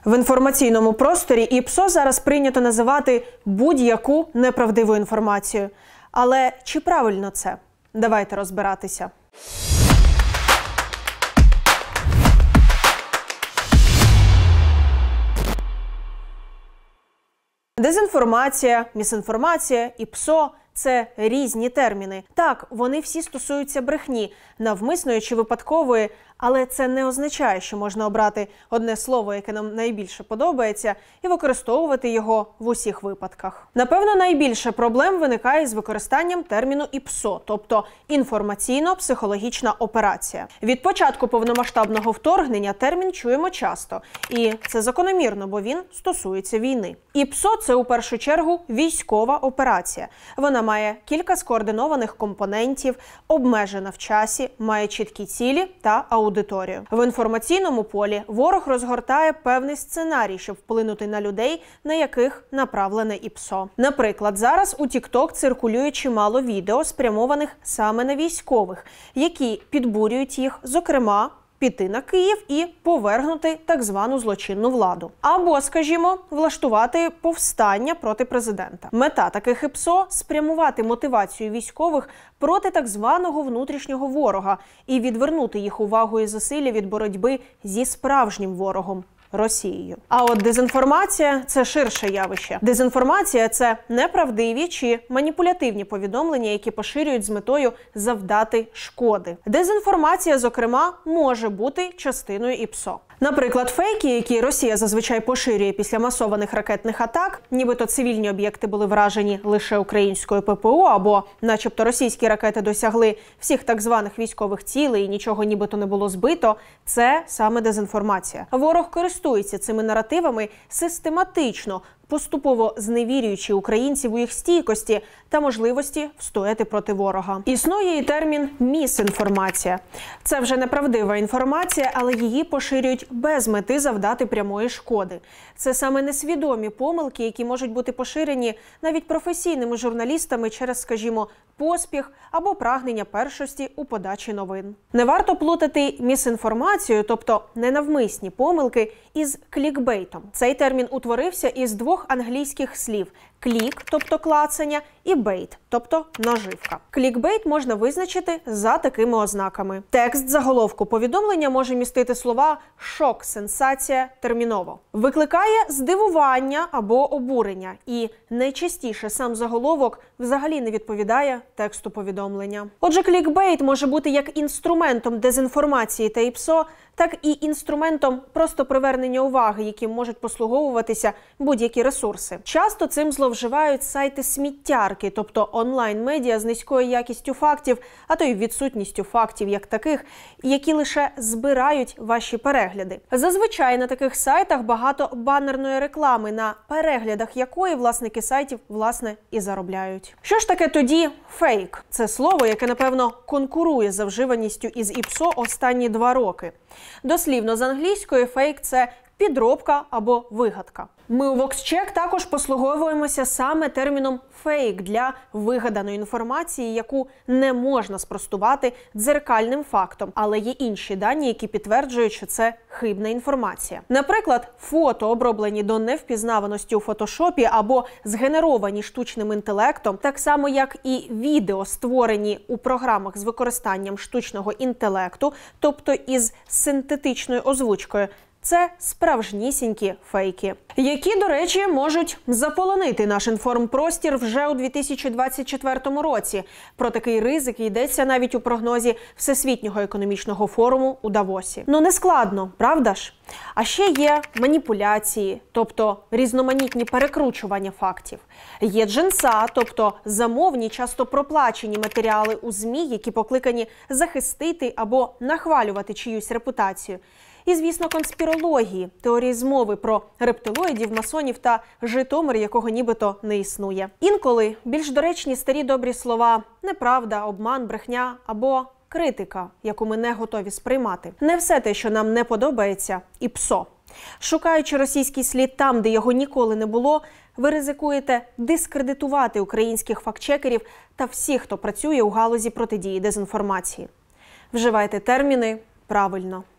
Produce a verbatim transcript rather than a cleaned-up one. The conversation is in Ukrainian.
В інформаційному просторі ІПСО зараз прийнято називати будь-яку неправдиву інформацію. Але чи правильно це? Давайте розбиратися. Дезінформація, місінформація, ІПСО – це різні терміни. Так, вони всі стосуються брехні, навмисної чи випадкової, але це не означає, що можна обрати одне слово, яке нам найбільше подобається, і використовувати його в усіх випадках. Напевно, найбільше проблем виникає з використанням терміну ІПСО, тобто інформаційно-психологічна операція. Від початку повномасштабного вторгнення термін чуємо часто, і це закономірно, бо він стосується війни. ІПСО – це у першу чергу військова операція. Вона має кілька скоординованих компонентів, обмежена в часі, має чіткі цілі та аудиторію. В інформаційному полі ворог розгортає певний сценарій, щоб вплинути на людей, на яких направлене ІПСО. Наприклад, зараз у TikTok циркулює чимало відео, спрямованих саме на військових, які підбурюють їх, зокрема, піти на Київ і повергнути так звану злочинну владу. Або, скажімо, влаштувати повстання проти президента. Мета таких ІПСО – спрямувати мотивацію військових проти так званого внутрішнього ворога і відвернути їх увагу і зусилля від боротьби зі справжнім ворогом – Росією. А от дезінформація – це ширше явище. Дезінформація – це неправдиві чи маніпулятивні повідомлення, які поширюють з метою завдати шкоди. Дезінформація, зокрема, може бути частиною ІПСО. Наприклад, фейки, які Росія зазвичай поширює після масованих ракетних атак, нібито цивільні об'єкти були вражені лише українською ППО, або начебто російські ракети досягли всіх так званих військових цілей і нічого нібито не було збито, це саме дезінформація. Ворог користується цими наративами систематично, поступово зневірюючи українців у їх стійкості та можливості встояти проти ворога. Існує і термін «місінформація». Це вже неправдива інформація, але її поширюють без мети завдати прямої шкоди. Це саме несвідомі помилки, які можуть бути поширені навіть професійними журналістами через, скажімо, поспіх або прагнення першості у подачі новин. Не варто плутати місінформацію, тобто ненавмисні помилки, із клікбейтом. Цей термін утворився із двох англійських слів – клік, тобто клацання, і бейт, тобто наживка. Клікбейт можна визначити за такими ознаками. Текст заголовку повідомлення може містити слова «шок», «сенсація», «терміново». Викликає здивування або обурення, і найчастіше сам заголовок взагалі не відповідає тексту повідомлення. Отже, клікбейт може бути як інструментом дезінформації та ІПСО, так і інструментом просто привернення уваги, яким можуть послуговуватися будь-які ресурси. Часто цим зловживають сайти-сміттярки, тобто онлайн-медіа з низькою якістю фактів, а то й відсутністю фактів як таких, які лише збирають ваші перегляди. Зазвичай на таких сайтах багато банерної реклами, на переглядах якої власники сайтів, власне, і заробляють. Що ж таке тоді фейк? Це слово, яке, напевно, конкурує за вживаністю із ІПСО останні два роки. Дослівно з англійської фейк – це підробка або вигадка. Ми у VoxCheck також послуговуємося саме терміном «фейк» для вигаданої інформації, яку не можна спростувати дзеркальним фактом, але є інші дані, які підтверджують, що це хибна інформація. Наприклад, фото, оброблені до невпізнаваності у фотошопі або згенеровані штучним інтелектом, так само як і відео, створені у програмах з використанням штучного інтелекту, тобто із синтетичною озвучкою, це справжнісінькі фейки, які, до речі, можуть заполонити наш інформпростір вже у дві тисячі двадцять четвертому році. Про такий ризик йдеться навіть у прогнозі Всесвітнього економічного форуму у Давосі. Ну не складно, правда ж? А ще є маніпуляції, тобто різноманітні перекручування фактів. Є джинса, тобто замовні, часто проплачені матеріали у ЗМІ, які покликані захистити або нахвалювати чиюсь репутацію. І, звісно, конспірології, теорії змови про рептилоїдів, масонів та Житомир, якого нібито не існує. Інколи більш доречні старі добрі слова «неправда», «обман», «брехня» або «критика», яку ми не готові сприймати. Не все те, що нам не подобається – ІПСО. Шукаючи російський слід там, де його ніколи не було, ви ризикуєте дискредитувати українських фактчекерів та всіх, хто працює у галузі протидії дезінформації. Вживайте терміни правильно.